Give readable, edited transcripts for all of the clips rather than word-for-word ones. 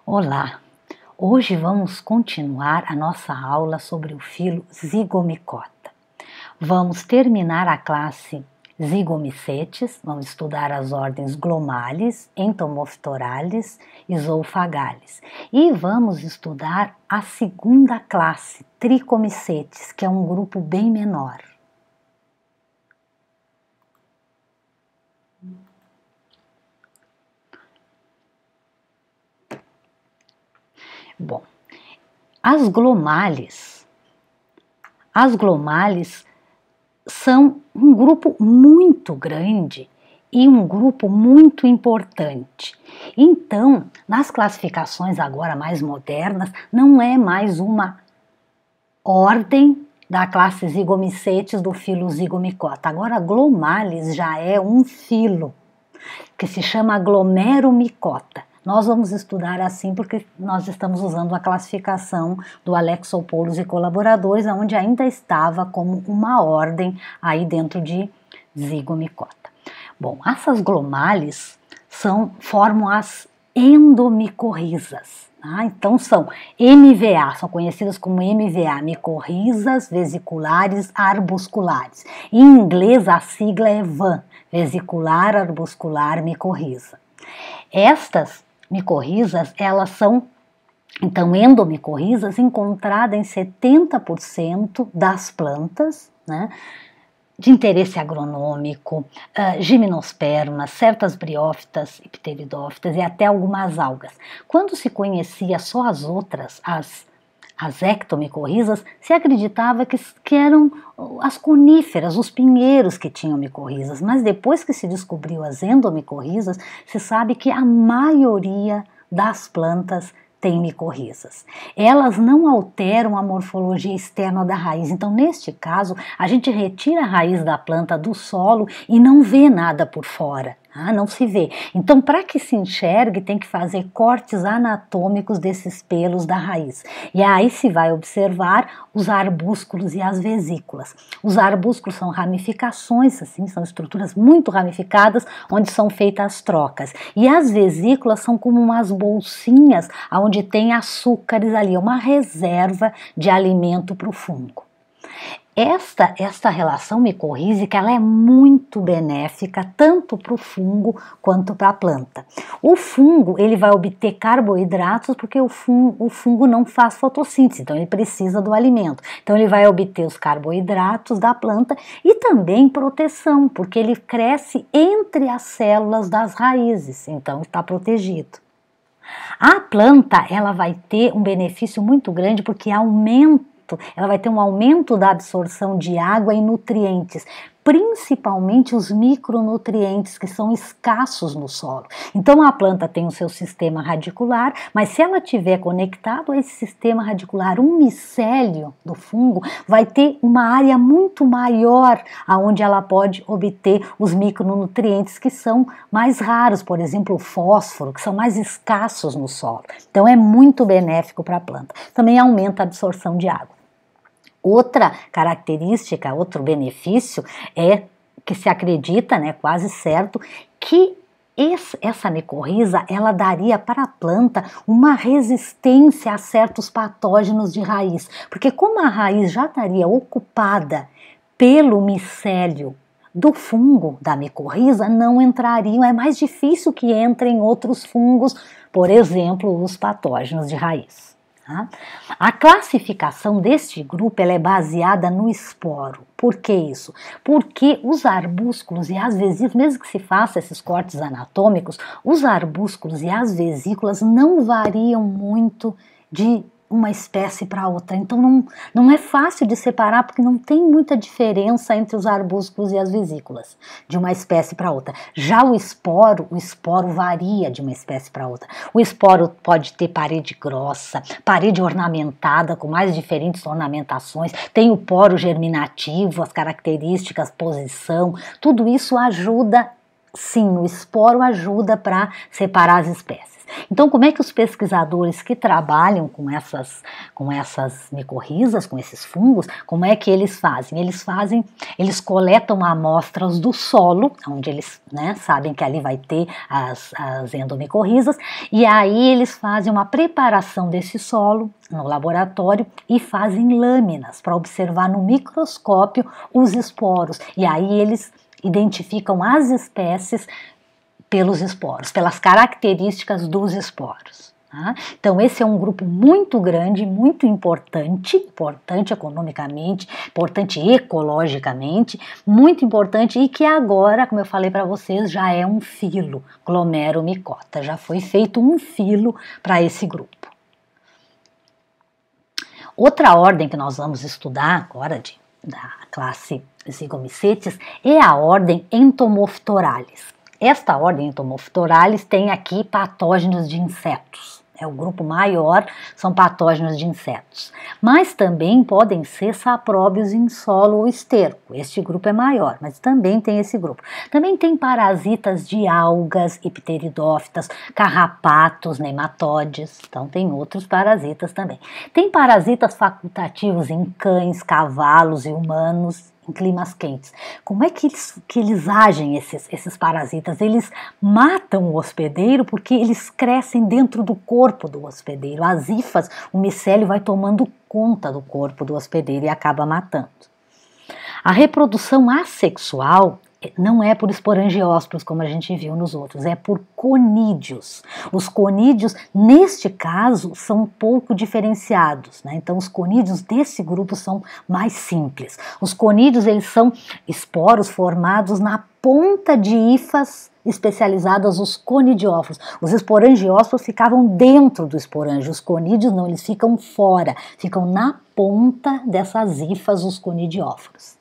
Olá! Hoje vamos continuar a nossa aula sobre o filo Zygomicota. Vamos terminar a classe Zygomicetes, vamos estudar as ordens Glomalis, Entomophthoralis e Zoophagallis. E vamos estudar a segunda classe, Tricomicetes, que é um grupo bem menor. Bom, as glomales são um grupo muito grande e um grupo muito importante. Então, nas classificações agora mais modernas, não é mais uma ordem da classe Zygomicetes do filo Zygomicota. Agora, glomales já é um filo que se chama Glomeromicota. Nós vamos estudar assim porque nós estamos usando a classificação do Alexopoulos e colaboradores, onde ainda estava como uma ordem aí dentro de Zygomicota. Bom, essas glomales formam as endomicorrizas. Então são MVA, são conhecidas como MVA, micorrizas vesiculares arbusculares. Em inglês a sigla é VAM, vesicular arbuscular micorriza. Estas micorrizas, elas são, então, endomicorrizas encontradas em 70% das plantas, né, de interesse agronômico, gimnospermas, certas briófitas e pteridófitas e até algumas algas. Quando se conhecia só as outras, as ectomicorrizas, se acreditava que eram as coníferas, os pinheiros que tinham micorrizas, mas depois que se descobriu as endomicorrizas, se sabe que a maioria das plantas tem micorrizas. Elas não alteram a morfologia externa da raiz, então neste caso a gente retira a raiz da planta do solo e não vê nada por fora. Não se vê. Então, para que se enxergue, tem que fazer cortes anatômicos desses pelos da raiz. E aí se vai observar os arbúsculos e as vesículas. Os arbúsculos são ramificações, assim, são estruturas muito ramificadas, onde são feitas as trocas. E as vesículas são como umas bolsinhas, onde tem açúcares ali, uma reserva de alimento para o fungo. Esta relação micorrízica ela é muito benéfica tanto para o fungo quanto para a planta. O fungo ele vai obter carboidratos porque o fungo não faz fotossíntese, então ele precisa do alimento. Então ele vai obter os carboidratos da planta e também proteção, porque ele cresce entre as células das raízes, então está protegido. A planta ela vai ter um benefício muito grande porque ela vai ter um aumento da absorção de água e nutrientes, principalmente os micronutrientes que são escassos no solo. Então a planta tem o seu sistema radicular, mas se ela tiver conectado a esse sistema radicular um micélio do fungo, vai ter uma área muito maior onde ela pode obter os micronutrientes que são mais raros, por exemplo o fósforo, que são mais escassos no solo. Então é muito benéfico para a planta. Também aumenta a absorção de água. Outra característica, outro benefício é que se acredita, né, quase certo, que essa micorriza ela daria para a planta uma resistência a certos patógenos de raiz, porque como a raiz já estaria ocupada pelo micélio do fungo da micorriza, não entrariam, é mais difícil que entrem outros fungos, por exemplo, os patógenos de raiz. A classificação deste grupo ela é baseada no esporo. Por que isso? Porque os arbúsculos e as vesículas, mesmo que se faça esses cortes anatômicos, os arbúsculos e as vesículas não variam muito de uma espécie para outra. Então não é fácil de separar porque não tem muita diferença entre os arbúsculos e as vesículas de uma espécie para outra. Já o esporo varia de uma espécie para outra. O esporo pode ter parede grossa, parede ornamentada com mais diferentes ornamentações, tem o poro germinativo, as características, posição, tudo isso ajuda Sim, o esporo ajuda para separar as espécies. Então, como é que os pesquisadores que trabalham com essas micorrizas, com esses fungos, como é que eles fazem? Eles coletam amostras do solo, onde eles, né, sabem que ali vai ter as endomicorrizas, e aí eles fazem uma preparação desse solo no laboratório e fazem lâminas para observar no microscópio os esporos. E aí eles identificam as espécies pelos esporos, pelas características dos esporos. Tá? Então esse é um grupo muito grande, muito importante economicamente, importante ecologicamente, muito importante e que agora, como eu falei para vocês, já é um filo, Glomeromicota, já foi feito um filo para esse grupo. Outra ordem que nós vamos estudar agora da classe Zygomycetes é a ordem Entomophthorales. Esta ordem Entomophthorales tem aqui patógenos de insetos. É o grupo maior, são patógenos de insetos. Mas também podem ser sapróbios em solo ou esterco. Este grupo é maior, mas também tem esse grupo. Também tem parasitas de algas, epteridófitas, carrapatos, nematóides. Então tem outros parasitas também. Tem parasitas facultativos em cães, cavalos e humanos em climas quentes. Como é que eles agem, esses parasitas? Eles matam o hospedeiro porque eles crescem dentro do corpo do hospedeiro. As hifas, o micélio vai tomando conta do corpo do hospedeiro e acaba matando. A reprodução assexual não é por esporangiósporos, como a gente viu nos outros, é por conídeos. Os conídeos, neste caso, são um pouco diferenciados, né? Então, os conídeos desse grupo são mais simples. Os conídeos, eles são esporos formados na ponta de hifas especializadas, os conidióforos. Os esporangiósporos ficavam dentro do esporângio, os conídeos não, eles ficam fora, ficam na ponta dessas hifas, os conidióforos.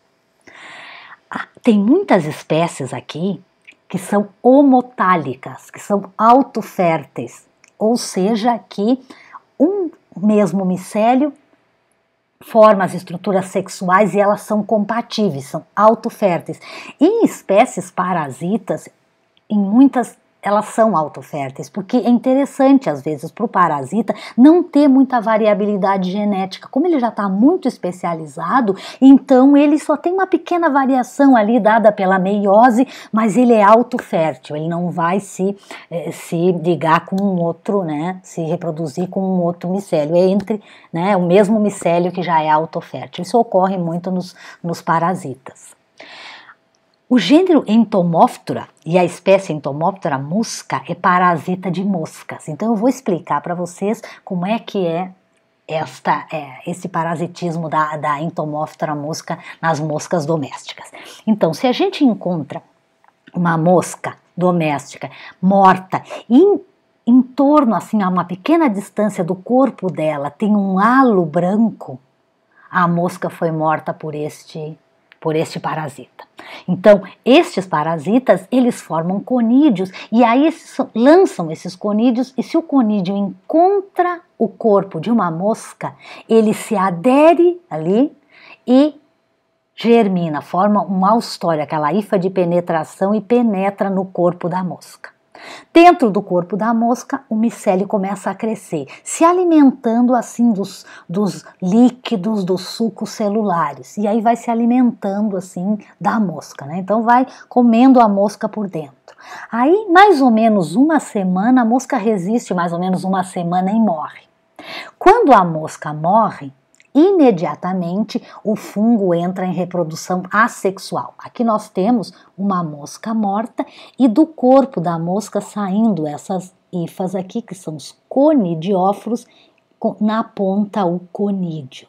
Tem muitas espécies aqui que são homotálicas, que são autoférteis, ou seja, que um mesmo micélio forma as estruturas sexuais e elas são compatíveis, são autoférteis. Em espécies parasitas, em muitas elas são autoférteis, porque é interessante às vezes para o parasita não ter muita variabilidade genética. Como ele já está muito especializado, então ele só tem uma pequena variação ali dada pela meiose, mas ele é autofértil, ele não vai se ligar com um outro, né, se reproduzir com um outro micélio, é entre, né, o mesmo micélio que já é autofértil. Isso ocorre muito nos parasitas. O gênero Entomóptera e a espécie Entomóptera musca é parasita de moscas. Então eu vou explicar para vocês como é que é esse parasitismo da Entomóptera musca nas moscas domésticas. Então, se a gente encontra uma mosca doméstica morta e em torno, assim, a uma pequena distância do corpo dela tem um halo branco, a mosca foi morta por este parasita. Então, estes parasitas, eles formam conídeos e aí lançam esses conídeos e se o conídeo encontra o corpo de uma mosca, ele se adere ali e germina, forma um haustório, aquela hifa de penetração e penetra no corpo da mosca. Dentro do corpo da mosca, o micélio começa a crescer, se alimentando assim dos líquidos, dos sucos celulares, e aí vai se alimentando assim da mosca, né? Então vai comendo a mosca por dentro. Aí, mais ou menos uma semana, a mosca resiste mais ou menos uma semana e morre. Quando a mosca morre, imediatamente o fungo entra em reprodução assexual. Aqui nós temos uma mosca morta e do corpo da mosca saindo essas hifas aqui, que são os conidióforos, na ponta o conídeo.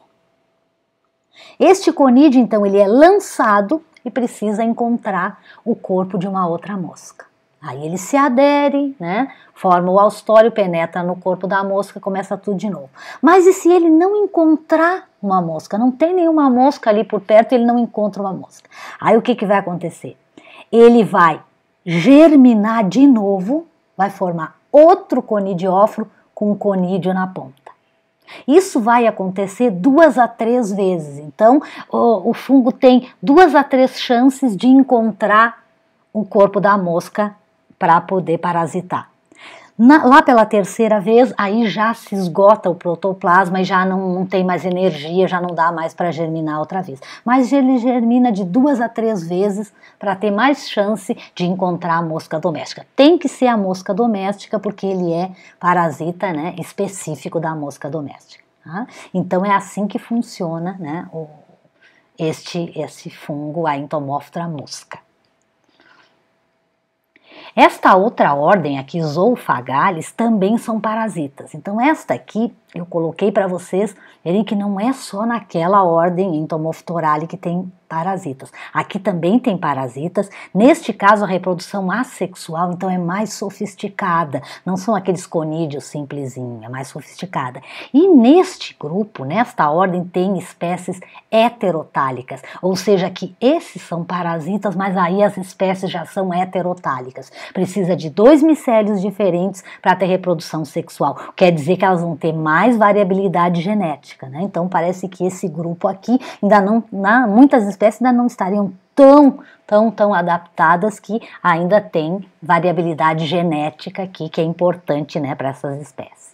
Este conídeo, então, ele é lançado e precisa encontrar o corpo de uma outra mosca. Aí ele se adere, né, forma o haustório, penetra no corpo da mosca, começa tudo de novo. Mas e se ele não encontrar uma mosca? Não tem nenhuma mosca ali por perto, ele não encontra uma mosca. Aí o que vai acontecer? Ele vai germinar de novo, vai formar outro conidióforo com um conídeo na ponta. Isso vai acontecer 2 a 3 vezes. Então, o fungo tem 2 a 3 chances de encontrar o corpo da mosca para poder parasitar. Lá pela terceira vez, aí já se esgota o protoplasma e já não tem mais energia, já não dá mais para germinar outra vez. Mas ele germina de 2 a 3 vezes para ter mais chance de encontrar a mosca doméstica. Tem que ser a mosca doméstica porque ele é parasita, né, específico da mosca doméstica. Tá? Então é assim que funciona, né, esse fungo, a Entomófora musca. Esta outra ordem aqui, Zoophagallis, também são parasitas. Então esta aqui eu coloquei para vocês verem que não é só naquela ordem Entomophthorale que tem parasitas. Aqui também tem parasitas. Neste caso a reprodução assexual então é mais sofisticada. Não são aqueles conídeos simplesinhos, é mais sofisticada. E neste grupo, nesta ordem, tem espécies heterotálicas. Ou seja, que esses são parasitas, mas aí as espécies já são heterotálicas. Precisa de 2 micélios diferentes para ter reprodução sexual. Quer dizer que elas vão ter mais variabilidade genética, né? Então parece que esse grupo aqui ainda não, muitas espécies ainda não estariam tão adaptadas que ainda tem variabilidade genética aqui que é importante, né, para essas espécies.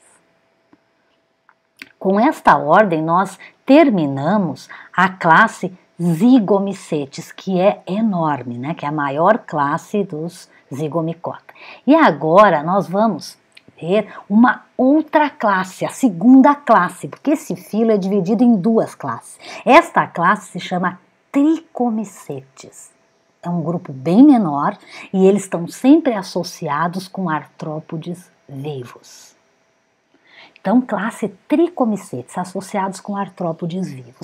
Com esta ordem nós terminamos a classe Zygomycetes, que é enorme, né, que é a maior classe dos Zygomicota. E agora nós vamos ver uma outra classe, a segunda classe, porque esse filo é dividido em 2 classes. Esta classe se chama Tricomicetes. É um grupo bem menor e eles estão sempre associados com artrópodes vivos. Então, classe Tricomicetes, associados com artrópodes vivos.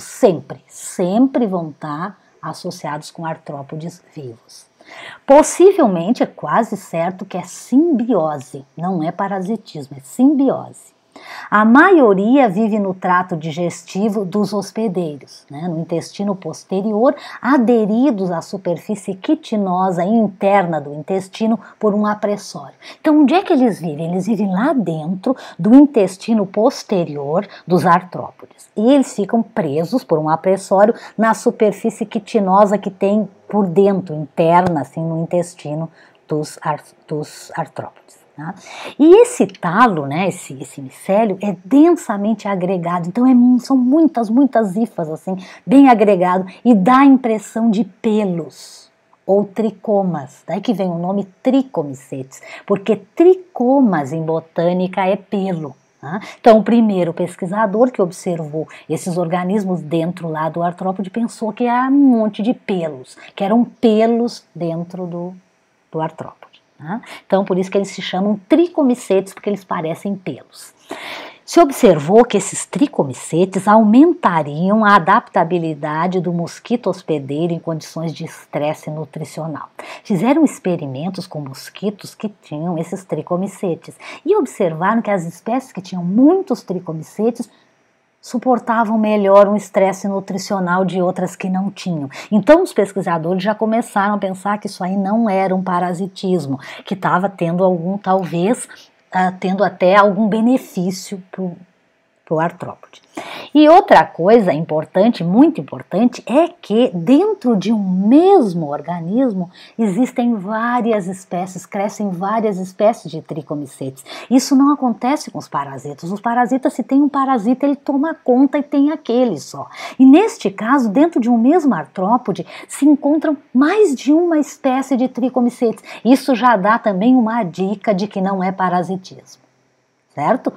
Sempre vão estar associados com artrópodes vivos. Possivelmente, é quase certo que é simbiose, não é parasitismo, é simbiose. A maioria vive no trato digestivo dos hospedeiros, né, no intestino posterior, aderidos à superfície quitinosa interna do intestino por um apressório. Então, onde é que eles vivem? Eles vivem lá dentro do intestino posterior dos artrópodes. E eles ficam presos por um apressório na superfície quitinosa que tem por dentro, interna, assim, no intestino dos artrópodes. Tá? E esse talo, né, esse micélio, é densamente agregado, então são muitas hifas, assim, bem agregado, e dá a impressão de pelos, ou tricomas, daí que vem o nome Tricomicetes, porque tricomas em botânica é pelo. Tá? Então o primeiro pesquisador que observou esses organismos dentro lá do artrópode pensou que era um monte de pelos, que eram pelos dentro do artrópode. Então, por isso que eles se chamam tricomicetes, porque eles parecem pelos. Se observou que esses tricomicetes aumentariam a adaptabilidade do mosquito hospedeiro em condições de estresse nutricional. Fizeram experimentos com mosquitos que tinham esses tricomicetes e observaram que as espécies que tinham muitos tricomicetes suportavam melhor um estresse nutricional de outras que não tinham. Então os pesquisadores já começaram a pensar que isso aí não era um parasitismo, que estava tendo talvez tendo até algum benefício para o artrópode. E outra coisa importante, muito importante, é que dentro de um mesmo organismo existem várias espécies, crescem várias espécies de tricomicetes. Isso não acontece com os parasitas. Os parasitas, se tem um parasita, ele toma conta e tem aquele só. E neste caso, dentro de um mesmo artrópode, se encontram mais de uma espécie de tricomicetes. Isso já dá também uma dica de que não é parasitismo. Certo?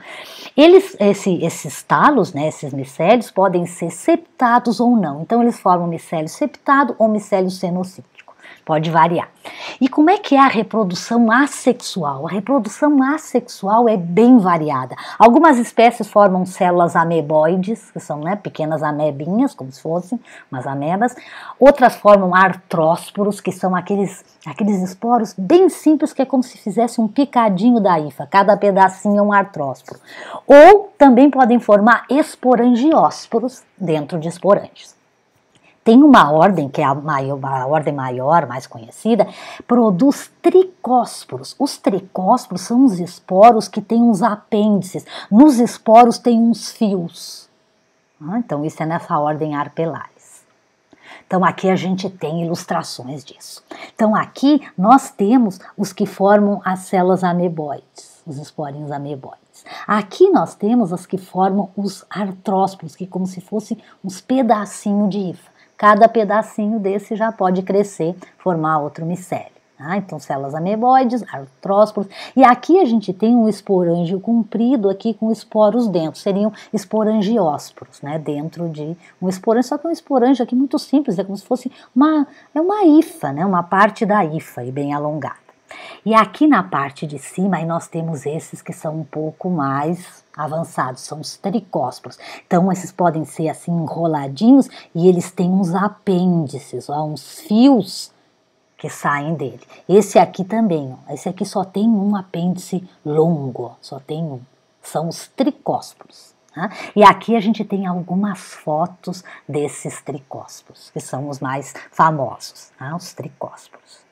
Esses talos, né, esses micélios, podem ser septados ou não. Então, eles formam micélio septado ou micélio cenocítico. Pode variar. E como é que é a reprodução assexual? A reprodução assexual é bem variada. Algumas espécies formam células ameboides, que são, né, pequenas amebinhas, como se fossem umas amebas. Outras formam artrósporos, que são aqueles esporos bem simples, que é como se fizesse um picadinho da hifa. Cada pedacinho é um artrósporo. Ou também podem formar esporangiósporos dentro de esporângios. Tem uma ordem, que é a ordem maior, mais conhecida, produz tricósporos. Os tricósporos são os esporos que têm uns apêndices. Nos esporos tem uns fios. Então isso é nessa ordem Arpelaris. Então aqui a gente tem ilustrações disso. Então aqui nós temos os que formam as células ameboides, os esporinhos ameboides. Aqui nós temos as que formam os artrósporos, que como se fossem uns pedacinhos de hifa. Cada pedacinho desse já pode crescer, formar outro micélio. Então células ameboides, artrósporos, e aqui a gente tem um esporângio comprido aqui com esporos dentro, seriam esporangiósporos, né, dentro de um esporângio, só que é um esporângio aqui muito simples, é como se fosse uma hifa, né, uma parte da hifa e bem alongada. E aqui na parte de cima aí nós temos esses que são um pouco mais avançados, são os tricósporos. Então esses podem ser assim enroladinhos e eles têm uns apêndices, uns fios que saem dele. Esse aqui também, ó, esse aqui só tem um apêndice longo, ó, só tem um. São os tricósporos. Tá? E aqui a gente tem algumas fotos desses tricósporos, que são os mais famosos, tá? Os tricósporos.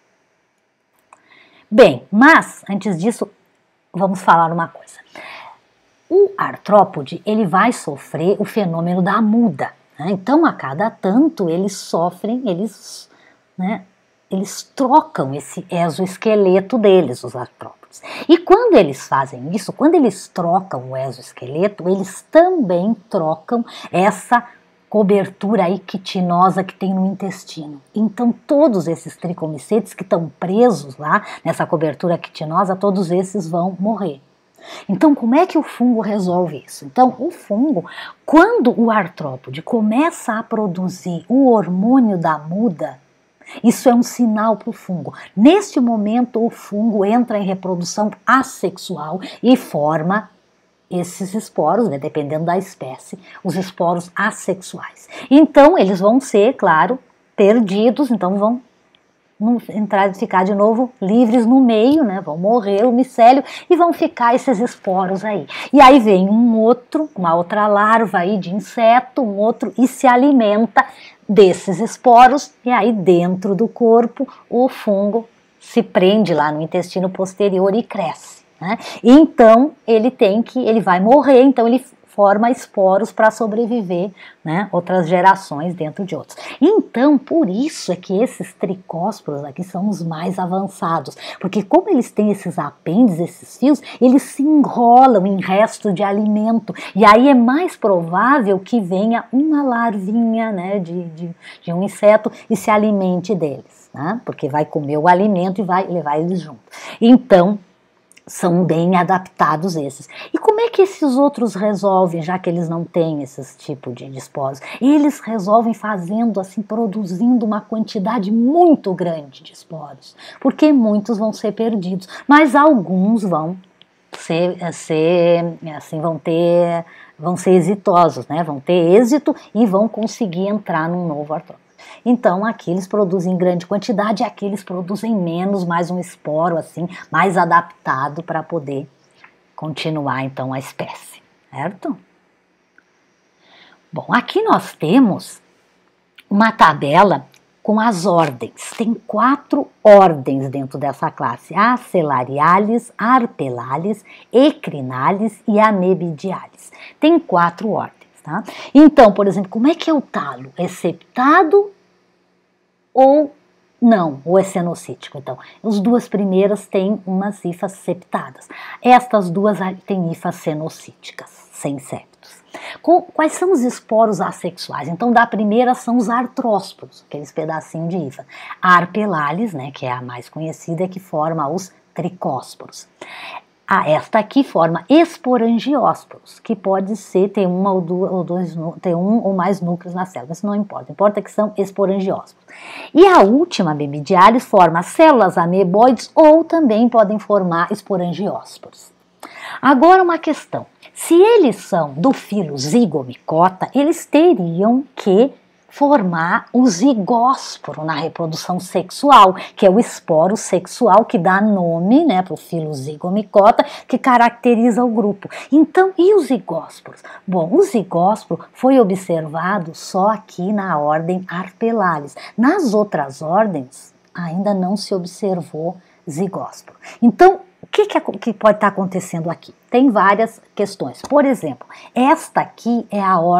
Bem, mas antes disso, vamos falar uma coisa. O artrópode, ele vai sofrer o fenômeno da muda. Né? Então, a cada tanto, eles sofrem, eles trocam esse exoesqueleto deles, os artrópodes. E quando eles fazem isso, quando eles trocam o exoesqueleto, eles também trocam essa cobertura ictinosa que tem no intestino. Então todos esses tricomicetes que estão presos lá nessa cobertura ictinosa, todos esses vão morrer. Então como é que o fungo resolve isso? Então o fungo, quando o artrópode começa a produzir o hormônio da muda, isso é um sinal para o fungo. Neste momento o fungo entra em reprodução assexual e forma esses esporos, né, dependendo da espécie, os esporos assexuais. Então, eles vão ser, claro, perdidos, então vão ficar de novo livres no meio, né, vão morrer o micélio e vão ficar esses esporos aí. E aí vem uma outra larva aí de inseto, e se alimenta desses esporos, e aí dentro do corpo o fungo se prende lá no intestino posterior e cresce. Né? Então ele vai morrer, então ele forma esporos para sobreviver, né, outras gerações dentro de outros. Então, por isso é que esses tricósporos aqui são os mais avançados, porque como eles têm esses apêndices, esses fios, eles se enrolam em resto de alimento, e aí é mais provável que venha uma larvinha, né, de um inseto e se alimente deles, né, porque vai comer o alimento e vai levar eles junto. Então, são bem adaptados esses. E como é que esses outros resolvem, já que eles não têm esses tipos de esporos? Eles resolvem fazendo assim, produzindo uma quantidade muito grande de esporos, porque muitos vão ser perdidos, mas alguns vão vão ser exitosos, né? Vão ter êxito e vão conseguir entrar num novo artrópode. Então aqui eles produzem em grande quantidade, aqui eles produzem menos, mais um esporo assim, mais adaptado para poder continuar então a espécie, certo? Bom, aqui nós temos uma tabela com as ordens. Tem 4 ordens dentro dessa classe: Acelariales, Arpelales, Ecrinales e Amebidiales. Tem 4 ordens, tá? Então, por exemplo, como é que é o talo? É septado ou não? Ou é cenocítico? Então, as duas primeiras têm umas hifas septadas. Estas duas têm hifas cenocíticas, sem septos. Quais são os esporos assexuais? Então, da primeira são os artrósporos, aqueles pedacinhos de hifa. A Arpelales, né, que é a mais conhecida, é que forma os tricósporos. Esta aqui forma esporangiósporos, que pode ser, ter um ou mais núcleos na célula, isso não importa, importa que são esporangiósporos. E a última, Amebidiales, forma células ameboides ou também podem formar esporangiósporos. Agora uma questão: se eles são do filo Zygomicota, eles teriam que formar o zigósporo na reprodução sexual, que é o esporo sexual que dá nome, né, para o filo Zygomicota, que caracteriza o grupo. Então, e os zigósporos? Bom, o zigósporo foi observado só aqui na ordem Arpelales. Nas outras ordens, ainda não se observou zigósporo. Então, o que pode estar acontecendo aqui? Tem várias questões. Por exemplo, esta aqui é a ordem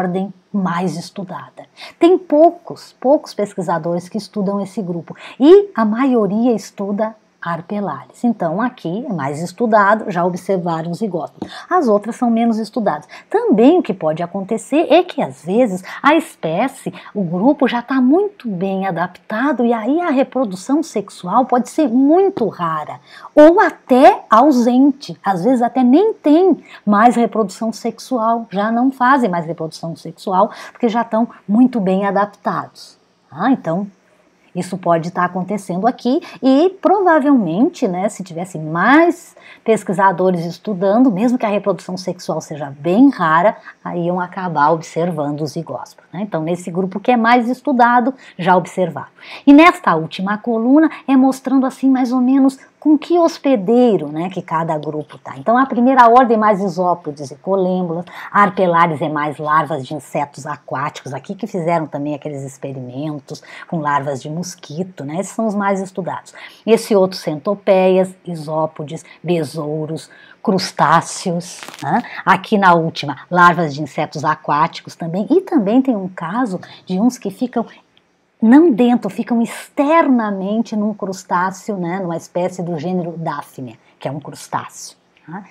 mais estudada. Tem poucos pesquisadores que estudam esse grupo e a maioria estuda Arpelares. Então aqui é mais estudado, já observaram os zigóspores. As outras são menos estudadas. Também o que pode acontecer é que às vezes a espécie, o grupo já está muito bem adaptado e aí a reprodução sexual pode ser muito rara ou até ausente. Às vezes até nem tem mais reprodução sexual, já não fazem mais reprodução sexual porque já estão muito bem adaptados. Então isso pode estar acontecendo aqui e provavelmente, né, se tivesse mais pesquisadores estudando, mesmo que a reprodução sexual seja bem rara, aí iam acabar observando os zigósporos, né? Então, nesse grupo que é mais estudado, já observaram. E nesta última coluna é mostrando assim mais ou menos com que hospedeiro, né, que cada grupo está. Então, a primeira ordem é mais isópodes e colêmbulas, Arpelares é mais larvas de insetos aquáticos, aqui que fizeram também aqueles experimentos com larvas de mosquito, né, esses são os mais estudados. Esse outro, centopeias, isópodes, besouros, crustáceos, né? Aqui na última, larvas de insetos aquáticos também, e também tem um caso de uns que ficam não dentro, ficam externamente num crustáceo, né, numa espécie do gênero Daphnia, que é um crustáceo. Tá?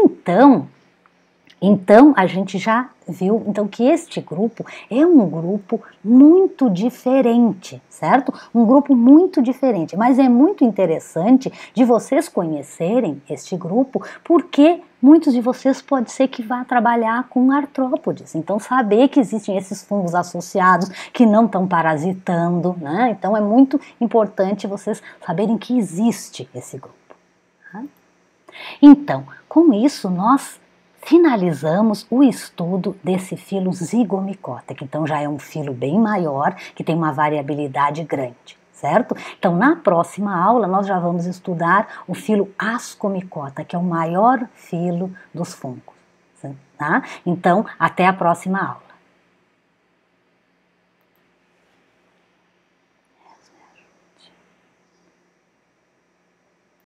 Então a gente já viu que este grupo é um grupo muito diferente, certo? Um grupo muito diferente, mas é muito interessante de vocês conhecerem este grupo, porque muitos de vocês pode ser que vá trabalhar com artrópodes, então saber que existem esses fungos associados que não estão parasitando, né? Então é muito importante vocês saberem que existe esse grupo. Tá? Então, com isso nós finalizamos o estudo desse filo Zygomicota, que então já é um filo bem maior, que tem uma variabilidade grande, certo? Então na próxima aula nós já vamos estudar o filo Ascomicota, que é o maior filo dos fungos, tá? Então até a próxima aula.